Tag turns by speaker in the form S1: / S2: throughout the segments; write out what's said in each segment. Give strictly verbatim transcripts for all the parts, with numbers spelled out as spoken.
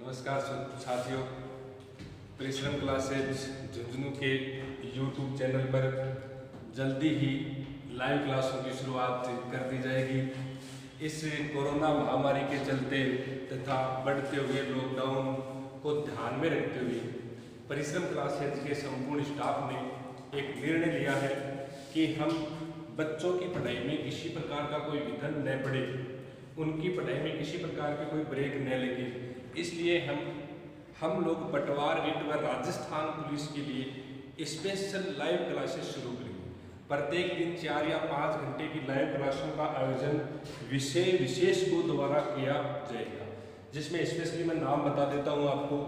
S1: नमस्कार साथियों, परिश्रम क्लासेज झुंझुनू के यूट्यूब चैनल पर जल्दी ही लाइव क्लासों की शुरुआत कर दी जाएगी। इस कोरोना महामारी के चलते तथा बढ़ते हुए लॉकडाउन को ध्यान में रखते हुए परिश्रम क्लासेज के संपूर्ण स्टाफ ने एक निर्णय लिया है कि हम बच्चों की पढ़ाई में किसी प्रकार का कोई विघ्न न पड़े, उनकी पढ़ाई में किसी प्रकार के कोई ब्रेक न लगे। इसलिए हम हम लोग पटवार रीट व राजस्थान पुलिस के लिए स्पेशल लाइव क्लासेस शुरू करेंगे। प्रत्येक दिन चार या पाँच घंटे की लाइव क्लासों का आयोजन विषय विशेष को द्वारा किया जाएगा, जिसमें स्पेशली मैं नाम बता देता हूँ आपको।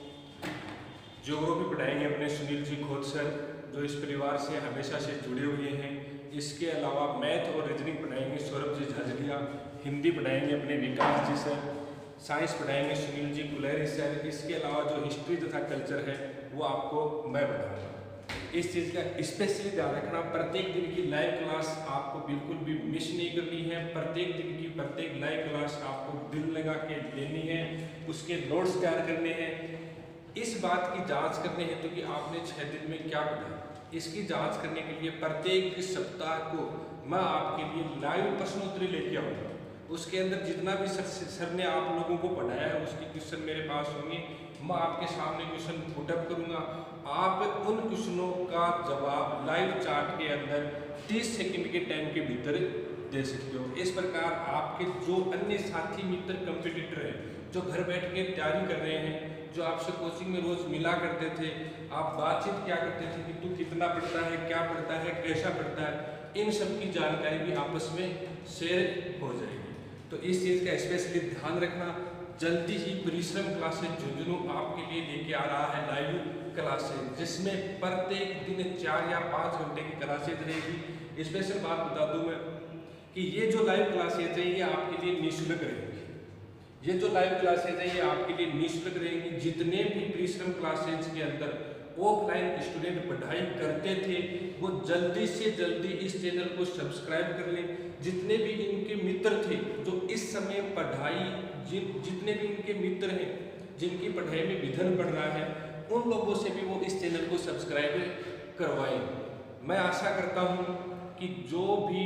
S1: ज्योग्राफी पढ़ाएंगे अपने सुनील जी खोत सर, जो इस परिवार से हमेशा से जुड़े हुए हैं। इसके अलावा मैथ और रीजनिंग पढ़ाएंगे सौरभ जी झाझड़िया। हिंदी पढ़ाएंगे अपने विकास जी सर। साइंस पढ़ाएंगे सुनील जी कुलहरी सर। इसके अलावा जो हिस्ट्री तथा कल्चर है वो आपको मैं बताऊंगा। इस चीज़ का स्पेशली ध्यान रखना, प्रत्येक दिन की लाइव क्लास आपको बिल्कुल भी मिस नहीं करनी है। प्रत्येक दिन की प्रत्येक लाइव क्लास आपको दिल लगा के लेनी है, उसके नोट्स तैयार करने हैं। इस बात की जांच करने हेतु तो कि आपने छः दिन में क्या पढ़ा, इसकी जांच करने के लिए प्रत्येक सप्ताह को मैं आपके लिए लाइव प्रश्नोत्तरी लेके आऊँगा। उसके अंदर जितना भी सर, सर ने आप लोगों को पढ़ाया है उसके क्वेश्चन मेरे पास होंगे। मैं आपके सामने क्वेश्चन पुटअप करूँगा, आप उन क्वेश्चनों का जवाब लाइव चार्ट के अंदर तीस सेकंड के टाइम के भीतर दे सकते हो। इस प्रकार आपके जो अन्य साथी मित्र कंपटीटर हैं, जो घर बैठ के तैयारी कर रहे हैं, जो आपसे कोचिंग में रोज मिला करते थे, आप बातचीत क्या करते थे कि तू कितना पढ़ता है, क्या पढ़ता है, कैसा पढ़ता है, इन सब की जानकारी भी आपस में शेयर हो जाएगी। तो इस चीज़ का स्पेशली ध्यान रखना। जल्दी ही परिश्रम क्लासेज झुंझुनू आपके लिए लेके आ रहा है लाइव क्लासेज, जिसमें प्रत्येक दिन चार या पाँच घंटे की क्लासेज रहेगी। स्पेशल बात बता दूं मैं कि ये जो लाइव क्लासेज है ये आपके लिए निःशुल्क रहेगी। ये जो लाइव क्लासेज है ये आपके लिए निःशुल्क रहेंगी। जितने भी परिश्रम क्लासेज के अंदर ऑफलाइन स्टूडेंट पढ़ाई करते थे वो जल्दी से जल्दी इस चैनल को सब्सक्राइब कर लें। जितने भी इनके मित्र थे जो इस समय पढ़ाई जिन जितने भी इनके मित्र हैं जिनकी पढ़ाई में विघ्न पड़ रहा है, उन लोगों से भी वो इस चैनल को सब्सक्राइब करवाएं। मैं आशा करता हूँ कि जो भी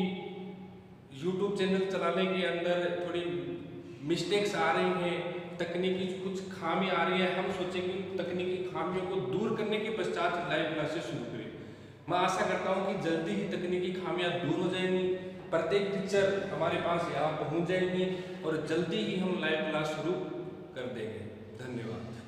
S1: यूट्यूब चैनल चलाने के अंदर थोड़ी मिस्टेक्स आ रही हैं, तकनीकी कुछ खामी आ रही है, हम सोचेंगे तकनीकी खामियों को दूर करने के पश्चात लाइव क्लासेस शुरू करें। मैं आशा करता हूं कि जल्दी ही तकनीकी खामियां दूर हो जाएंगी, प्रत्येक टीचर हमारे पास यहाँ पहुंच जाएंगे और जल्दी ही हम लाइव क्लास शुरू कर देंगे। धन्यवाद।